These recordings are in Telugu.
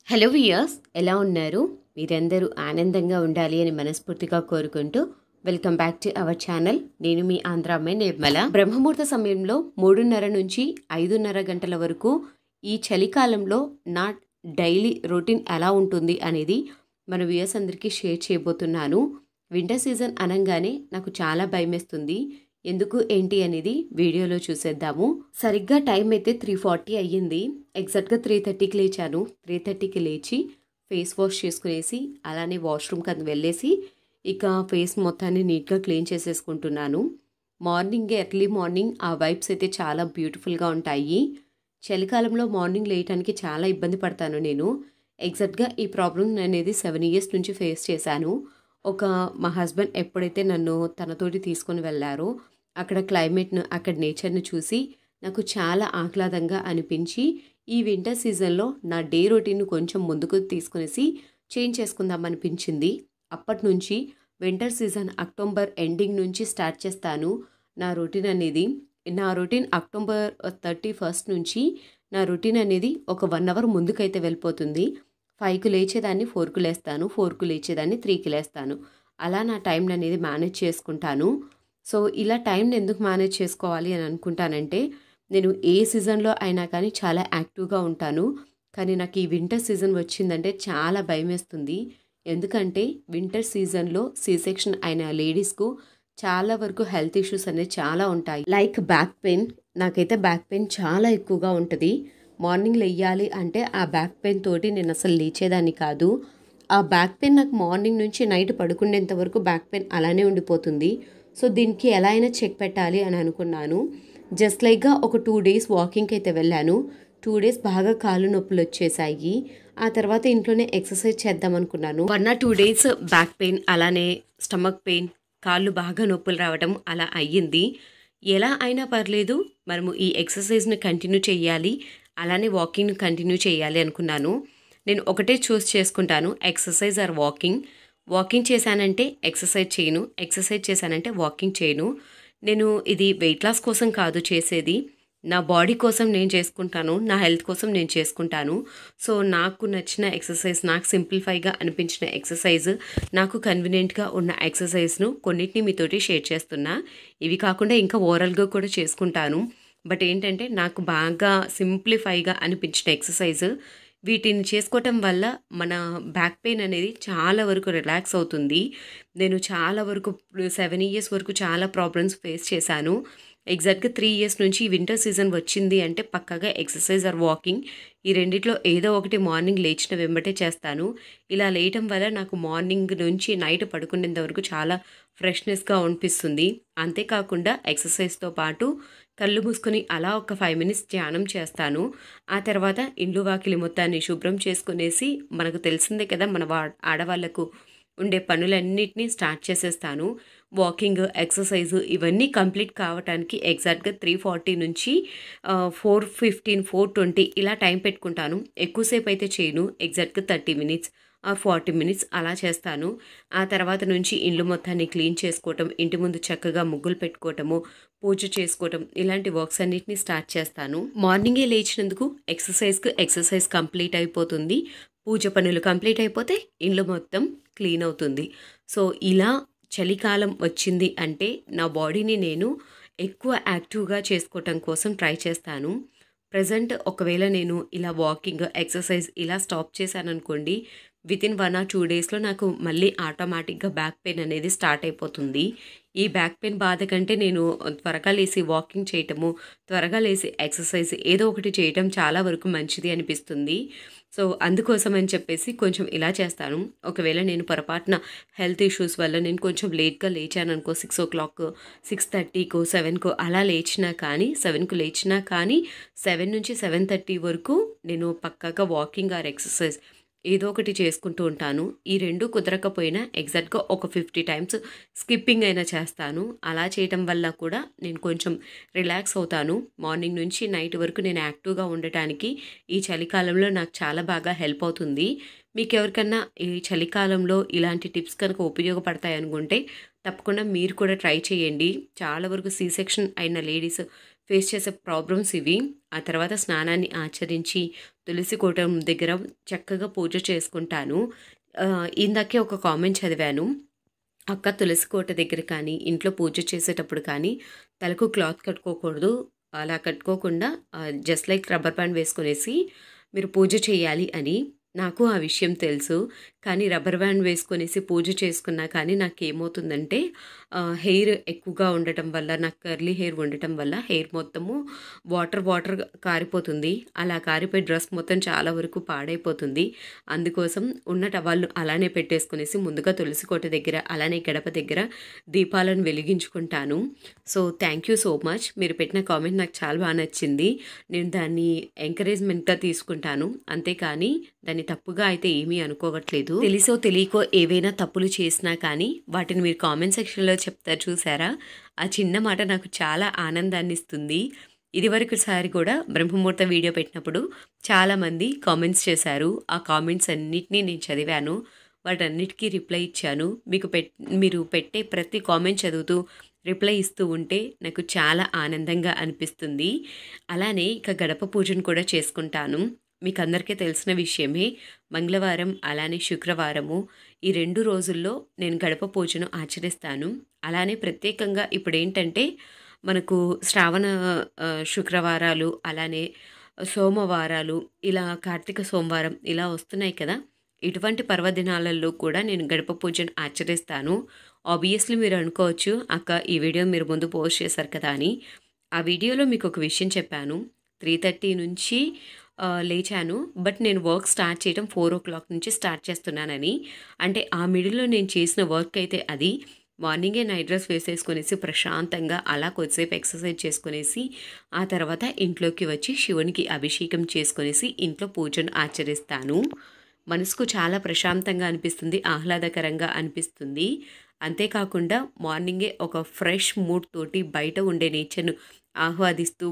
హలో వియర్స్, ఎలా ఉన్నారు? మీరందరూ ఆనందంగా ఉండాలి అని మనస్ఫూర్తిగా కోరుకుంటూ welcome back to our channel. నేను మీ ఆంధ్ర అమ్మాయి నిర్మల. బ్రహ్మముహూర్త సమయంలో 3:30 నుంచి 5:30 గంటల వరకు ఈ చలికాలంలో నా డైలీ రొటీన్ ఎలా ఉంటుంది అనేది మన వ్యూయర్స్ అందరికీ షేర్ చేయబోతున్నాను. వింటర్ సీజన్ అనగానే నాకు చాలా భయమేస్తుంది. ఎందుకు ఏంటి అనేది వీడియోలో చూసేద్దాము. సరిగ్గా టైం అయితే 3:40 అయ్యింది. ఎగ్జాక్ట్గా 3:30కి లేచాను. 3:30కి లేచి ఫేస్ వాష్ చేసుకునేసి అలానే వాష్రూమ్కి అది వెళ్ళేసి ఇక ఫేస్ మొత్తాన్ని నీట్గా క్లీన్ చేసేసుకుంటున్నాను. ఎర్లీ మార్నింగ్ ఆ వైబ్స్ అయితే చాలా బ్యూటిఫుల్గా ఉంటాయి. చలికాలంలో మార్నింగ్ లేయటానికి చాలా ఇబ్బంది పడతాను నేను. ఎగ్జాక్ట్గా ఈ ప్రాబ్లం అనేది 7 ఇయర్స్ నుంచి ఫేస్ చేశాను. మా హస్బెండ్ ఎప్పుడైతే నన్ను తనతోటి తీసుకొని వెళ్ళారో అక్కడ క్లైమేట్ను, అక్కడ నేచర్ని చూసి నాకు చాలా ఆహ్లాదంగా అనిపించి ఈ వింటర్ సీజన్లో నా డే రొటీన్ను కొంచెం ముందుకు తీసుకునేసి చేంజ్ చేసుకుందాం అనిపించింది. అప్పటి నుంచి వింటర్ సీజన్ అక్టోబర్ ఎండింగ్ నుంచి స్టార్ట్ చేస్తాను నా రొటీన్ అనేది. నా రొటీన్ అక్టోబర్ 31 నుంచి నా రొటీన్ అనేది ఒక 1 అవర్ ముందుకైతే వెళ్ళిపోతుంది. 5కి లేచేదాన్ని 4కు లేస్తాను, 4కు లేచేదాన్ని 3కి లేస్తాను. అలా నా టైం అనేది మేనేజ్ చేసుకుంటాను. సో ఇలా టైంని ఎందుకు మేనేజ్ చేసుకోవాలి అని అనుకుంటానంటే, నేను ఏ సీజన్లో అయినా కానీ చాలా యాక్టివ్గా ఉంటాను. కానీ నాకు ఈ వింటర్ సీజన్ వచ్చిందంటే చాలా భయమేస్తుంది. ఎందుకంటే వింటర్ సీజన్లో సి సెక్షన్ అయిన లేడీస్కు చాలా వరకు హెల్త్ ఇష్యూస్ అనేవి చాలా ఉంటాయి. Like back pain. నాకైతే బ్యాక్ పెయిన్ చాలా ఎక్కువగా ఉంటుంది. మార్నింగ్ లేయాలి అంటే ఆ బ్యాక్ పెయిన్ తోటి నేను అసలు లేచేదాన్ని కాదు. ఆ బ్యాక్ పెయిన్ నాకు మార్నింగ్ నుంచి నైట్ పడుకునేంత వరకు బ్యాక్ పెయిన్ అలానే ఉండిపోతుంది. సో దీనికి ఎలా అయినా చెక్ పెట్టాలి అని అనుకున్నాను. జస్ట్ లైక్గా ఒక 2 డేస్ వాకింగ్కి అయితే వెళ్ళాను. 2 డేస్ బాగా కాళ్ళు నొప్పులు వచ్చేసాయి. ఆ తర్వాత ఇంట్లోనే ఎక్సర్సైజ్ చేద్దాం అనుకున్నాను. 1 or 2 డేస్ బ్యాక్ పెయిన్, అలానే స్టమక్ పెయిన్, కాళ్ళు బాగా నొప్పులు రావడం అలా అయ్యింది. ఎలా అయినా పర్లేదు, మనము ఈ ఎక్సర్సైజ్ని కంటిన్యూ చేయాలి, అలానే వాకింగ్ని కంటిన్యూ చేయాలి అనుకున్నాను. నేను ఒకటే చూస్ చేసుకుంటాను, ఎక్సర్సైజ్ ఆర్ వాకింగ్. వాకింగ్ చేశానంటే ఎక్సర్సైజ్ చేయను, ఎక్సర్సైజ్ చేశానంటే వాకింగ్ చేయను. నేను ఇది వెయిట్ లాస్ కోసం కాదు చేసేది, నా బాడీ కోసం నేను చేసుకుంటాను, నా హెల్త్ కోసం నేను చేసుకుంటాను. సో నాకు నచ్చిన ఎక్సర్సైజ్, నాకు సింప్లిఫైగా అనిపించిన ఎక్సర్సైజ్, నాకు కన్వీనియంట్గా ఉన్న ఎక్సర్సైజ్ను కొన్నిటిని మీతోటి షేర్ చేస్తున్నా. ఇవి కాకుండా ఇంకా ఓవరాల్గా కూడా చేసుకుంటాను. బట్ ఏంటంటే నాకు బాగా సింప్లిఫైగా అనిపించిన ఎక్సర్సైజ్, వీటిని చేసుకోవటం వల్ల మన బ్యాక్ పెయిన్ అనేది చాలా వరకు రిలాక్స్ అవుతుంది. నేను చాలా వరకు 7 ఇయర్స్ వరకు చాలా ప్రాబ్లమ్స్ ఫేస్ చేశాను. ఎగ్జాక్ట్గా 3 ఇయర్స్ నుంచి వింటర్ సీజన్ వచ్చింది అంటే పక్కాగా ఎక్సర్సైజ్ ఆర్ వాకింగ్, ఈ రెండిట్లో ఏదో ఒకటి మార్నింగ్ లేచిన వెంబటే చేస్తాను. ఇలా లేయటం వల్ల నాకు మార్నింగ్ నుంచి నైట్ పడుకునేంత వరకు చాలా ఫ్రెష్నెస్గా అనిపిస్తుంది. అంతేకాకుండా ఎక్సర్సైజ్తో పాటు కళ్ళు మూసుకొని అలా ఒక 5 మినిట్స్ ధ్యానం చేస్తాను. ఆ తర్వాత ఇండ్లు వాకిలి మొత్తాన్ని శుభ్రం చేసుకునేసి, మనకు తెలిసిందే కదా మన ఆడవాళ్లకు ఉండే పనులన్నిటినీ స్టార్ట్ చేసేస్తాను. వాకింగ్, ఎక్సర్సైజ్ ఇవన్నీ కంప్లీట్ కావటానికి ఎగ్జాక్ట్గా 3:40 నుంచి 4:15, 4:20 ఇలా టైం పెట్టుకుంటాను. ఎక్కువసేపు అయితే చేయను, ఎగ్జాక్ట్గా 30 మినిట్స్ ఆర్ 40 మినిట్స్ అలా చేస్తాను. ఆ తర్వాత నుంచి ఇండ్లు మొత్తాన్ని క్లీన్ చేసుకోవటం, ఇంటి ముందు చక్కగా ముగ్గులు పెట్టుకోవటము, పూజ చేసుకోవటం, ఇలాంటి వర్క్స్ అన్నిటిని స్టార్ట్ చేస్తాను. మార్నింగే లేచినందుకు ఎక్సర్సైజ్ కంప్లీట్ అయిపోతుంది. పూజ పనులు కంప్లీట్ అయిపోతే ఇండ్లు మొత్తం క్లీన్ అవుతుంది. సో ఇలా చలికాలం వచ్చింది అంటే నా బాడీని నేను ఎక్కువ యాక్టివ్గా చేసుకోవటం కోసం ట్రై చేస్తాను. ప్రజెంట్ ఒకవేళ నేను ఇలా వాకింగ్, ఎక్సర్సైజ్ ఇలా స్టాప్ చేశాను అనుకోండి, వితిన్ 1 or 2 డేస్లో నాకు మళ్ళీ ఆటోమేటిక్గా బ్యాక్ పెయిన్ అనేది స్టార్ట్ అయిపోతుంది. ఈ బ్యాక్ పెయిన్ బాధ కంటే నేను త్వరగా లేసి వాకింగ్ చేయటము, త్వరగా లేసి ఎక్సర్సైజ్ ఏదో ఒకటి చేయటం చాలా వరకు మంచిది అనిపిస్తుంది. సో అందుకోసం అని చెప్పేసి కొంచెం ఇలా చేస్తాను. ఒకవేళ నేను పొరపాటున హెల్త్ ఇష్యూస్ వల్ల నేను కొంచెం లేట్గా లేచాను అనుకో, 6 o'clock, 6:30కో 7కో అలా లేచినా కానీ, 7కు లేచినా కానీ 7 నుంచి 7:30 వరకు నేను పక్కాగా వాకింగ్ ఆర్ ఎక్సర్సైజ్ ఏదో ఒకటి చేసుకుంటూ ఉంటాను. ఈ రెండు కుదరకపోయినా ఎగ్జాక్ట్గా ఒక 50 టైమ్స్ స్కిప్పింగ్ అయినా చేస్తాను. అలా చేయటం వల్ల కూడా నేను కొంచెం రిలాక్స్ అవుతాను. మార్నింగ్ నుంచి నైట్ వరకు నేను యాక్టివ్గా ఉండటానికి ఈ చలికాలంలో నాకు చాలా బాగా హెల్ప్ అవుతుంది. మీకు ఎవరికన్నా ఈ చలికాలంలో ఇలాంటి టిప్స్ కనుక ఉపయోగపడతాయి అనుకుంటే తప్పకుండా మీరు కూడా ట్రై చేయండి. చాలా వరకు సి సెక్షన్ అయిన లేడీస్ ఫేస్ చేసే ప్రాబ్లమ్స్ ఇవి. ఆ తర్వాత స్నానాన్ని ఆచరించి తులసి కోటం దగ్గర చక్కగా పూజ చేసుకుంటాను. ఇందాకే ఒక కామెంట్ చదివాను. అక్క తులసి కోట దగ్గర కానీ, ఇంట్లో పూజ చేసేటప్పుడు కానీ తలకు క్లాత్ కట్టుకోకూడదు. అలా కట్టుకోకుండా జస్ట్ లైక్ రబ్బర్ బ్యాండ్ వేసుకునేసి మీరు పూజ చేయాలి అని. నాకు ఆ విషయం తెలుసు. కానీ రబ్బర్ బ్యాండ్ వేసుకునేసి పూజ చేసుకున్నా కానీ నాకేమవుతుందంటే హెయిర్ ఎక్కువగా ఉండటం వల్ల, నాకు కర్లీ హెయిర్ ఉండటం వల్ల హెయిర్ మొత్తము వాటర్ కారిపోతుంది. అలా కారిపోయి డ్రెస్ మొత్తం చాలా వరకు పాడైపోతుంది. అందుకోసం ఉన్న టవాళ్ళు అలానే పెట్టేసుకునేసి ముందుగా తులసి కోట దగ్గర, అలానే గడప దగ్గర దీపాలను వెలిగించుకుంటాను. So thank you so much. మీరు పెట్టిన కామెంట్ నాకు చాలా బాగా నచ్చింది. నేను దాన్ని ఎంకరేజ్మెంట్గా తీసుకుంటాను. అంతేకాని దాన్ని తప్పుగా అయితే ఏమీ అనుకోవట్లేదు. తెలిసో తెలియకో ఏవైనా తప్పులు చేసినా కానీ వాటిని మీరు కామెంట్ సెక్షన్లో చెప్తారు చూసారా, ఆ చిన్న మాట నాకు చాలా ఆనందాన్ని ఇస్తుంది. ఇదివరకు సారి కూడా బ్రహ్మముహూర్త వీడియో పెట్టినప్పుడు చాలామంది కామెంట్స్ చేశారు. ఆ కామెంట్స్ అన్నిటినీ నేను చదివాను. వాటన్నిటికీ రిప్లై ఇచ్చాను. మీరు పెట్టే ప్రతి కామెంట్ చదువుతూ రిప్లై ఇస్తూ ఉంటే నాకు చాలా ఆనందంగా అనిపిస్తుంది. అలానే ఇక గడప పూజను కూడా చేసుకుంటాను. మీకు అందరికీ తెలిసిన విషయమే. మంగళవారం అలానే శుక్రవారము ఈ 2 రోజుల్లో నేను గడప పూజను ఆచరిస్తాను. అలానే ప్రత్యేకంగా ఇప్పుడు ఏంటంటే మనకు శ్రావణ శుక్రవారాలు, అలానే సోమవారాలు, ఇలా కార్తీక సోమవారం ఇలా వస్తున్నాయి కదా. ఇటువంటి పర్వదినాలలో కూడా నేను గడప పూజను ఆచరిస్తాను. ఆబ్వియస్లీ మీరు అనుకోవచ్చు, అక్క ఈ వీడియో మీరు ముందు పోస్ట్ చేశారు కదా అని. ఆ వీడియోలో మీకు ఒక విషయం చెప్పాను. 3:30 నుంచి లేచాను. బట్ నేను వర్క్ స్టార్ట్ చేయడం 4 o'clock నుంచి స్టార్ట్ చేస్తున్నానని. అంటే ఆ మిడిల్లో నేను చేసిన వర్క్ అయితే అది. మార్నింగే నైట్ డ్రెస్ వేసేసుకునేసి ప్రశాంతంగా అలా కొద్దిసేపు ఎక్సర్సైజ్ చేసుకునేసి ఆ తర్వాత ఇంట్లోకి వచ్చి శివునికి అభిషేకం చేసుకునేసి ఇంట్లో పూజను ఆచరిస్తాను. మనసుకు చాలా ప్రశాంతంగా అనిపిస్తుంది, ఆహ్లాదకరంగా అనిపిస్తుంది. అంతేకాకుండా మార్నింగే ఒక ఫ్రెష్ మూడ్ తోటి బయట ఉండే నేచర్ను ఆహ్వాదిస్తూ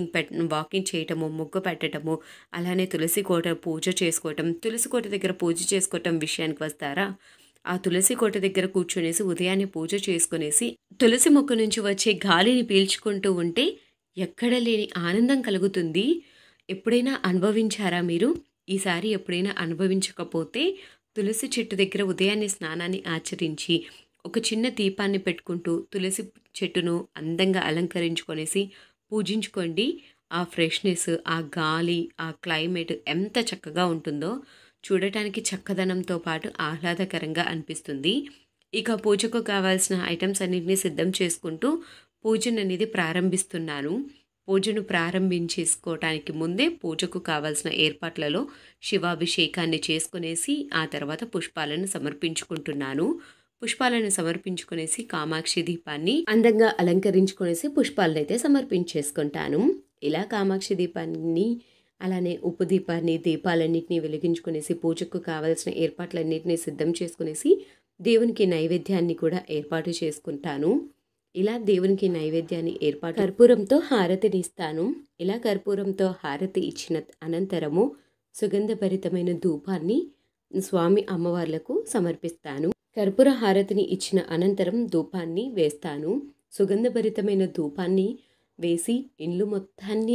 వాకింగ్ చేయటము, ముగ్గు పెట్టడము, అలానే తులసి కోట పూజ చేసుకోవటం. తులసి కోట దగ్గర పూజ చేసుకోవటం విషయానికి వస్తారా, ఆ తులసి కోట దగ్గర కూర్చునేసి ఉదయాన్నే పూజ చేసుకునేసి తులసి మొక్క నుంచి వచ్చే గాలిని పీల్చుకుంటూ ఉంటే ఎక్కడ లేని ఆనందం కలుగుతుంది. ఎప్పుడైనా అనుభవించారా మీరు? ఈసారి ఎప్పుడైనా అనుభవించకపోతే తులసి చెట్టు దగ్గర ఉదయాన్నే స్నానాన్ని ఆచరించి ఒక చిన్న దీపాన్ని పెట్టుకుంటూ తులసి చెట్టును అందంగా అలంకరించుకొనేసి పూజించుకోండి. ఆ ఫ్రెష్నెస్, ఆ గాలి, ఆ క్లైమేట్ ఎంత చక్కగా ఉంటుందో చూడటానికి చక్కదనంతో పాటు ఆహ్లాదకరంగా అనిపిస్తుంది. ఇక పూజకు కావాల్సిన ఐటమ్స్ అన్నింటినీ సిద్ధం చేసుకుంటూ పూజను అనేది ప్రారంభిస్తున్నాను. పూజను ప్రారంభించేసుకోవటానికి ముందే పూజకు కావాల్సిన ఏర్పాట్లలో శివాభిషేకాన్ని చేసుకునేసి ఆ తర్వాత పుష్పాలను సమర్పించుకుంటున్నాను. పుష్పాలను సమర్పించుకునేసి కామాక్షి దీపాన్ని అందంగా అలంకరించుకునేసి పుష్పాలను అయితే సమర్పించేసుకుంటాను. ఇలా కామాక్షి దీపాన్ని, అలానే ఉప్పు దీపాన్ని, దీపాలన్నింటినీ వెలిగించుకునేసి పూజకు కావాల్సిన ఏర్పాట్లన్నింటినీ సిద్ధం చేసుకునేసి దేవునికి నైవేద్యాన్ని కూడా ఏర్పాటు చేసుకుంటాను. ఇలా దేవునికి నైవేద్యాన్ని కర్పూరంతో హారతిని ఇస్తాను. ఇలా కర్పూరంతో హారతి ఇచ్చిన అనంతరము సుగంధభరితమైన ధూపాన్ని స్వామి అమ్మవార్లకు సమర్పిస్తాను. కర్పూర హారతిని ఇచ్చిన అనంతరం ధూపాన్ని వేస్తాను. సుగంధభరితమైన ధూపాన్ని వేసి ఇల్లు మొత్తాన్ని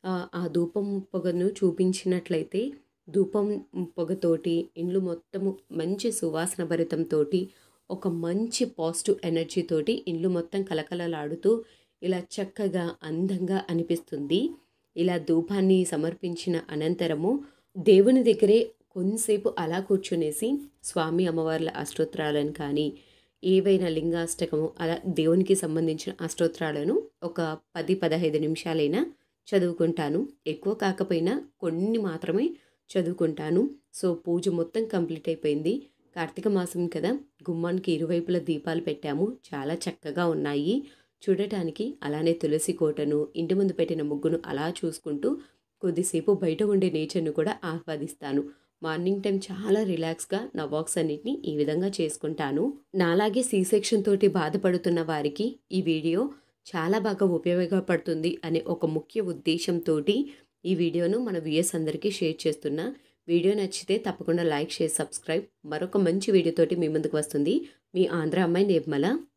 ఆ ధూపం పొగను చూపించినట్లయితే ధూపం పొగతోటి ఇండ్లు మొత్తము మంచి సువాసన భరితంతో ఒక మంచి పాజిటివ్ ఎనర్జీ తోటి ఇండ్లు మొత్తం కలకలలాడుతూ ఇలా చక్కగా అందంగా అనిపిస్తుంది. ఇలా ధూపాన్ని సమర్పించిన అనంతరము దేవుని దగ్గరే కొంతసేపు అలా కూర్చునేసి స్వామి అమ్మవార్ల అష్టోత్తరాలను కానీ, ఏవైనా లింగాష్టకము అలా దేవునికి సంబంధించిన అష్టోత్తరాలను ఒక 10-15 నిమిషాలైనా చదువుకుంటాను. ఎక్కువ కాకపోయినా కొన్ని మాత్రమే చదువుకుంటాను. సో పూజ మొత్తం కంప్లీట్ అయిపోయింది. కార్తీక మాసం కదా, గుమ్మానికి ఇరువైపుల దీపాలు పెట్టాము. చాలా చక్కగా ఉన్నాయి చూడటానికి. అలానే తులసి కోటను, ఇంటి ముందు పెట్టిన ముగ్గును అలా చూసుకుంటూ కొద్దిసేపు బయట ఉండే నేచర్ను కూడా ఆస్వాదిస్తాను. మార్నింగ్ టైం చాలా రిలాక్స్గా నా వర్క్స్ అన్నిటిని ఈ విధంగా చేసుకుంటాను. నాలాగే సి సెక్షన్ తోటి బాధపడుతున్న వారికి ఈ వీడియో చాలా బాగా ఉపయోగపడుతుంది అనే ఒక ముఖ్య ఉద్దేశంతో ఈ వీడియోను మన వ్యూయర్స్ అందరికీ షేర్ చేస్తున్నా. వీడియో నచ్చితే తప్పకుండా లైక్, షేర్, సబ్స్క్రైబ్. మరొక మంచి వీడియోతోటి మీ ముందుకు వస్తుంది మీ ఆంధ్ర అమ్మాయి నిర్మల.